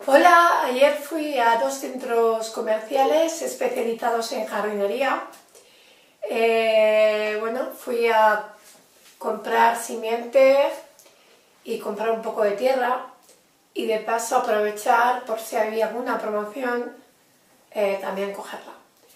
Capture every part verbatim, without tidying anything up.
Hola, ayer fui a dos centros comerciales especializados en jardinería. Eh, bueno, fui a comprar simiente y comprar un poco de tierra y de paso aprovechar por si había alguna promoción, eh, también cogerla.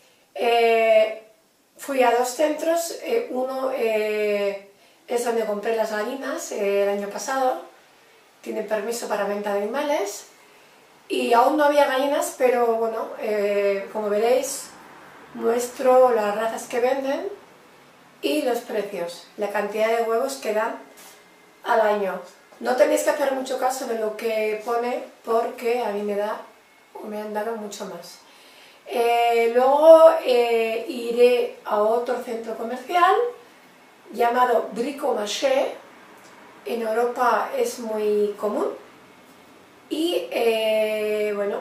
Eh, fui a dos centros, eh, uno eh, es donde compré las gallinas eh, el año pasado, tiene permiso para venta de animales. Y aún no había gallinas, pero bueno, eh, como veréis, muestro las razas que venden y los precios, la cantidad de huevos que dan al año. No tenéis que hacer mucho caso de lo que pone porque a mí me da, o me han dado mucho más. Eh, luego eh, iré a otro centro comercial llamado Bricomarché. En Europa es muy común. Y eh, bueno,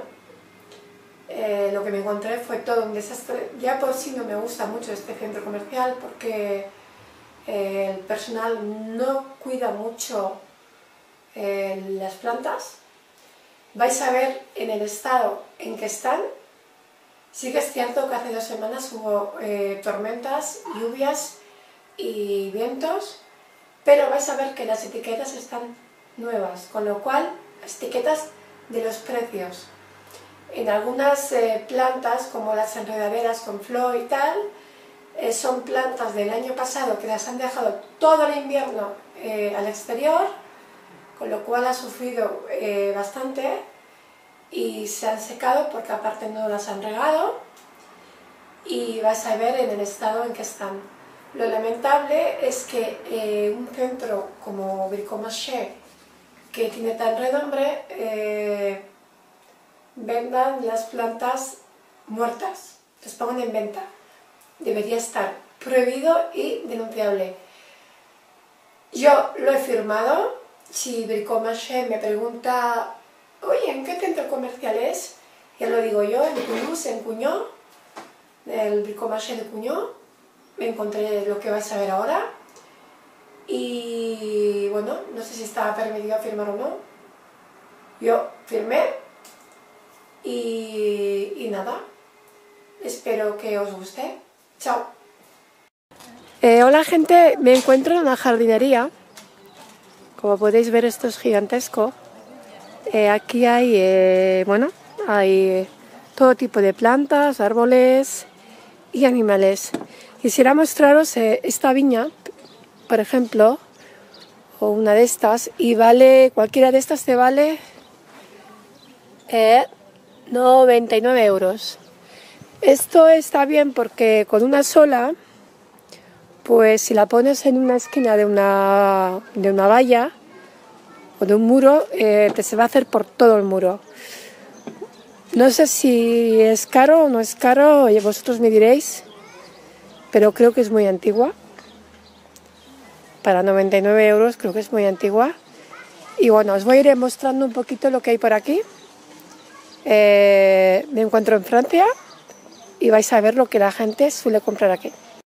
eh, lo que me encontré fue todo un desastre. Ya por sí no me gusta mucho este centro comercial porque eh, el personal no cuida mucho eh, las plantas. Vais a ver en el estado en que están. Sí que es cierto que hace dos semanas hubo eh, tormentas, lluvias y vientos, pero vais a ver que las etiquetas están nuevas, con lo cual las etiquetas de los precios. En algunas eh, plantas, como las enredaderas con flor y tal, eh, son plantas del año pasado que las han dejado todo el invierno eh, al exterior, con lo cual ha sufrido eh, bastante y se han secado porque aparte no las han regado y vais a ver en el estado en que están. Lo lamentable es que eh, un centro como Bricomarché, que tiene tan renombre, eh, vendan las plantas muertas, las pongan en venta. Debería estar prohibido y denunciable. Yo lo he firmado. Si Bricomarché me pregunta, oye, ¿en qué centro comercial es? Ya lo digo yo, en Cuñús, en Cuñó, el Bricomarché de Cuñó. Me encontré lo que vais a ver ahora. Y bueno, no sé si estaba permitido firmar o no. Yo firmé y, y nada, espero que os guste. Chao. Eh, hola gente, me encuentro en una jardinería. Como podéis ver, esto es gigantesco. Eh, aquí hay, eh, bueno, hay todo tipo de plantas, árboles y animales. Quisiera mostraros eh, esta viña, por ejemplo, o una de estas, y vale, cualquiera de estas te vale eh, noventa y nueve euros. Esto está bien porque con una sola, pues si la pones en una esquina de una, de una valla o de un muro, eh, te se va a hacer por todo el muro. No sé si es caro o no es caro, vosotros me diréis, pero creo que es muy antigua. Para noventa y nueve euros creo que es muy antigua. Y bueno, os voy a ir mostrando un poquito lo que hay por aquí. Eh, me encuentro en Francia y vais a ver lo que la gente suele comprar aquí.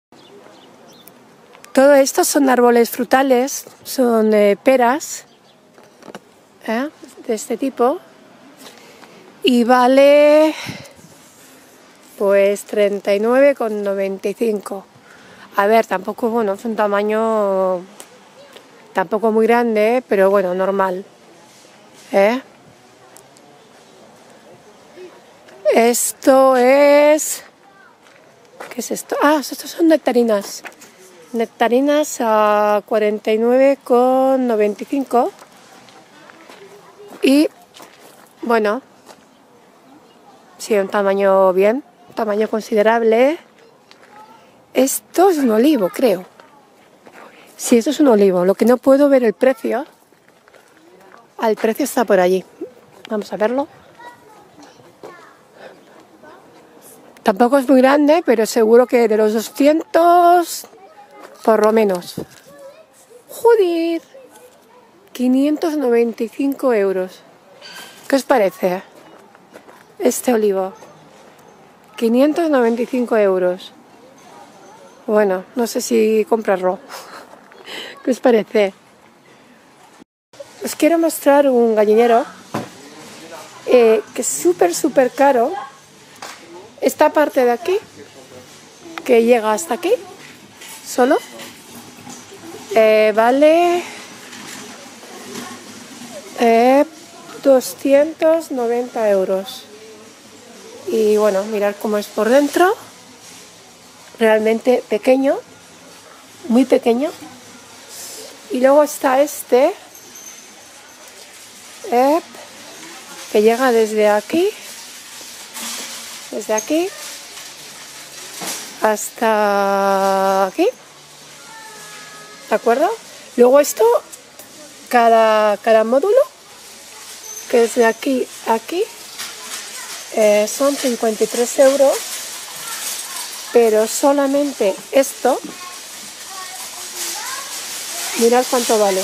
Todo esto son árboles frutales, son eh, peras ¿eh? de este tipo. Y vale pues treinta y nueve con noventa y cinco. A ver, tampoco, bueno, es un tamaño tampoco muy grande, pero bueno, normal. ¿Eh? Esto es... ¿Qué es esto? Ah, estos son nectarinas. Nectarinas a cuarenta y nueve con noventa y cinco. Y, bueno, sí, un tamaño bien, un tamaño considerable. Esto es un olivo, creo. Sí, esto es un olivo. Lo que no puedo ver el precio. Ah, el precio está por allí. Vamos a verlo. Tampoco es muy grande, pero seguro que de los doscientos, por lo menos. ¡Joder! quinientos noventa y cinco euros. ¿Qué os parece este olivo? quinientos noventa y cinco euros. Bueno, no sé si comprarlo. ¿Qué os parece? Os quiero mostrar un gallinero eh, que es súper, súper caro. Esta parte de aquí, que llega hasta aquí, solo, eh, vale eh, doscientos noventa euros. Y bueno, mirad cómo es por dentro. Realmente pequeño, muy pequeño. Y luego está este, eh, que llega desde aquí, desde aquí hasta aquí, ¿de acuerdo? Luego esto, cada, cada módulo, que es de aquí a aquí, eh, son cincuenta y tres euros, pero solamente esto, mirad cuánto vale,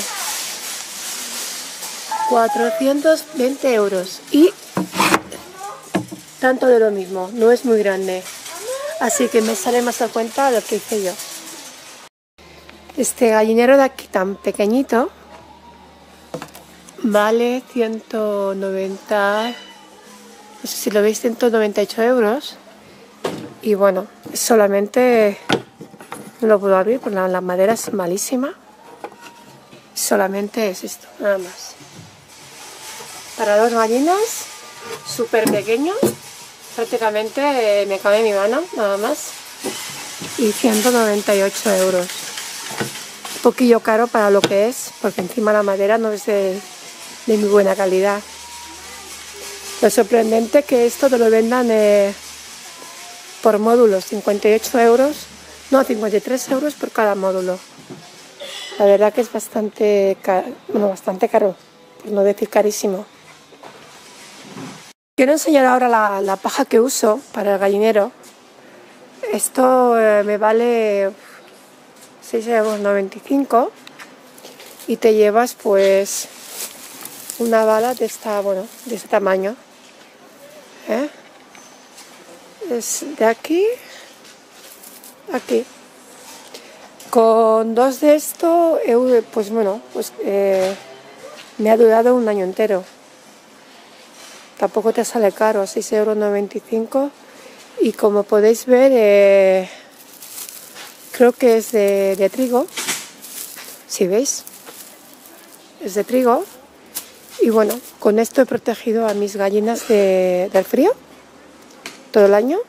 cuatrocientos veinte euros, y tanto de lo mismo, no es muy grande, así que me sale más a cuenta lo que hice yo. Este gallinero de aquí tan pequeñito vale ciento noventa, no sé si lo veis, ciento noventa y ocho euros, y bueno, solamente no lo puedo abrir porque la, la madera es malísima, solamente es esto, nada más. Para dos gallinas, súper pequeño, prácticamente eh, me cabe mi mano, nada más, y ciento noventa y ocho euros. Un poquillo caro para lo que es, porque encima la madera no es de, de muy buena calidad. Lo sorprendente que esto te lo vendan eh, por módulos, cincuenta y ocho euros, no, cincuenta y tres euros por cada módulo. La verdad que es bastante caro, bueno, bastante caro, por no decir carísimo. Quiero enseñar ahora la, la paja que uso para el gallinero. Esto eh, me vale seis euros noventa y cinco y te llevas pues una bala de esta, bueno, de este tamaño. ¿Eh? Es de aquí a aquí. Con dos de esto, pues bueno, pues eh, me ha durado un año entero. Tampoco te sale caro, seis euros noventa y cinco. Y como podéis ver, eh, creo que es de, de trigo. Si veis, es de trigo. Y bueno, con esto he protegido a mis gallinas de, del frío todo el año.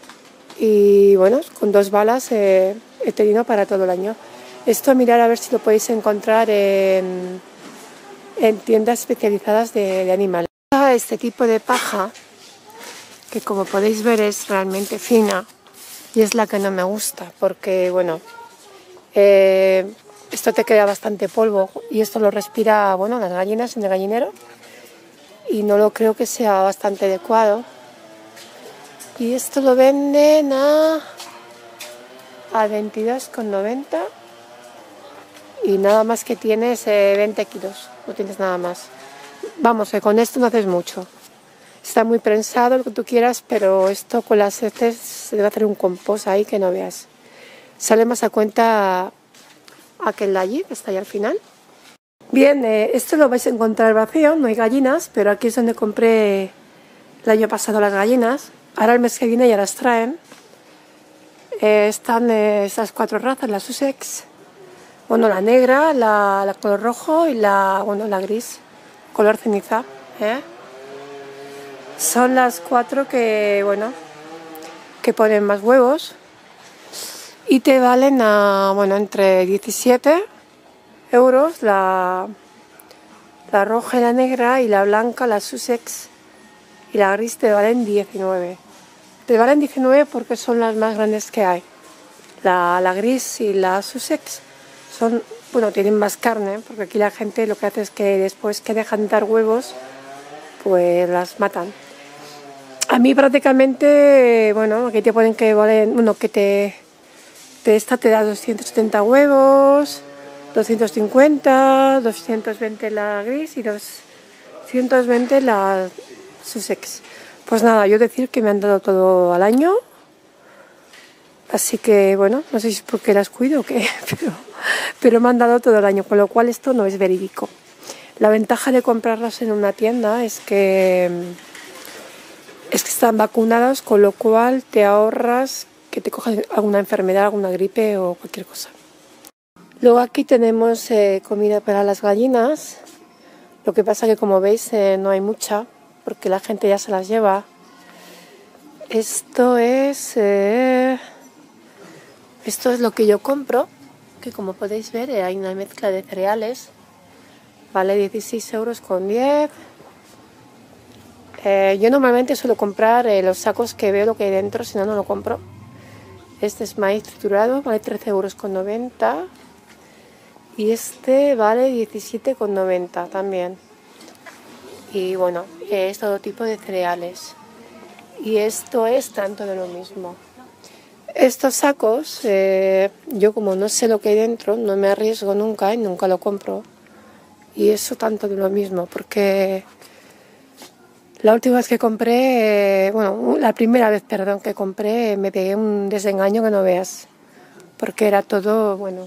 Y bueno, con dos balas eh, he tenido para todo el año. Esto mirar a ver si lo podéis encontrar en, en tiendas especializadas de, de animales. Este tipo de paja, que como podéis ver es realmente fina, y es la que no me gusta, porque bueno, eh, esto te queda bastante polvo y esto lo respira, bueno, las gallinas en el gallinero, y no lo creo que sea bastante adecuado. Y esto lo venden a, a veintidós con noventa y nada más que tienes eh, veinte kilos, no tienes nada más. Vamos, que con esto no haces mucho. Está muy prensado, lo que tú quieras, pero esto con las heces se debe hacer un compost ahí que no veas. Sale más a cuenta aquel de allí, que está ahí al final. Bien, eh, esto lo vais a encontrar vacío, no hay gallinas, pero aquí es donde compré el año pasado las gallinas. Ahora el mes que viene ya las traen. Eh, están eh, estas cuatro razas, la Sussex, bueno, la negra, la, la color rojo y la, bueno, la gris, color ceniza. ¿eh? Son las cuatro que, bueno, que ponen más huevos y te valen a, bueno, entre diecisiete euros la, la roja y la negra, y la blanca, la Sussex, y la gris te valen diecinueve. Te valen diecinueve porque son las más grandes que hay. La, la gris y la Sussex son, bueno, tienen más carne, porque aquí la gente lo que hace es que después que dejan de dar huevos, pues las matan. A mí prácticamente, bueno, aquí te ponen que valen, bueno, que te, te esta te da doscientos setenta huevos, doscientos cincuenta, doscientos veinte la gris y doscientos veinte la Sussex. Pues nada, yo decir que me han dado todo al año, así que bueno, no sé si es porque las cuido o qué, pero, pero me han dado todo el año, con lo cual esto no es verídico. La ventaja de comprarlas en una tienda es que es que están vacunados, con lo cual te ahorras que te cojas alguna enfermedad, alguna gripe o cualquier cosa. Luego aquí tenemos eh, comida para las gallinas. Lo que pasa que, como veis, eh, no hay mucha porque la gente ya se las lleva. Esto es eh, esto es lo que yo compro, que como podéis ver eh, hay una mezcla de cereales. Vale dieciséis euros con diez. Eh, yo normalmente suelo comprar eh, los sacos que veo lo que hay dentro, si no, no lo compro. Este es maíz triturado, vale trece euros con noventa. Y este vale diecisiete con noventa también. Y bueno, es todo tipo de cereales. Y esto es tanto de lo mismo. Estos sacos, eh, yo como no sé lo que hay dentro, no me arriesgo nunca y nunca lo compro. Y eso tanto de lo mismo, porque la última vez que compré, eh, bueno, la primera vez, perdón, que compré, me pegué un desengaño que no veas. Porque era todo, bueno,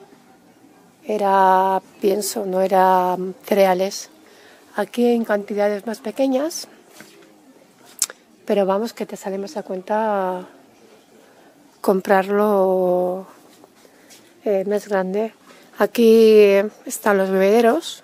era pienso, no era cereales. Aquí en cantidades más pequeñas, pero vamos que te sale más a cuenta comprarlo eh, más grande. Aquí están los bebederos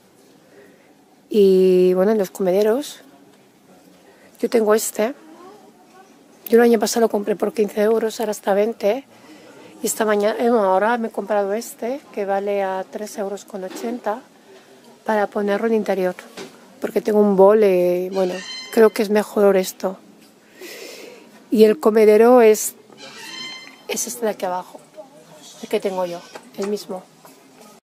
y bueno, los comederos. Yo tengo este. Yo el año pasado lo compré por quince euros, ahora está veinte. Y esta mañana, eh, no, ahora me he comprado este que vale a tres euros con ochenta para ponerlo en interior. Porque tengo un bol, eh, bueno, creo que es mejor esto. Y el comedero es, es este de aquí abajo, el que tengo yo, el mismo.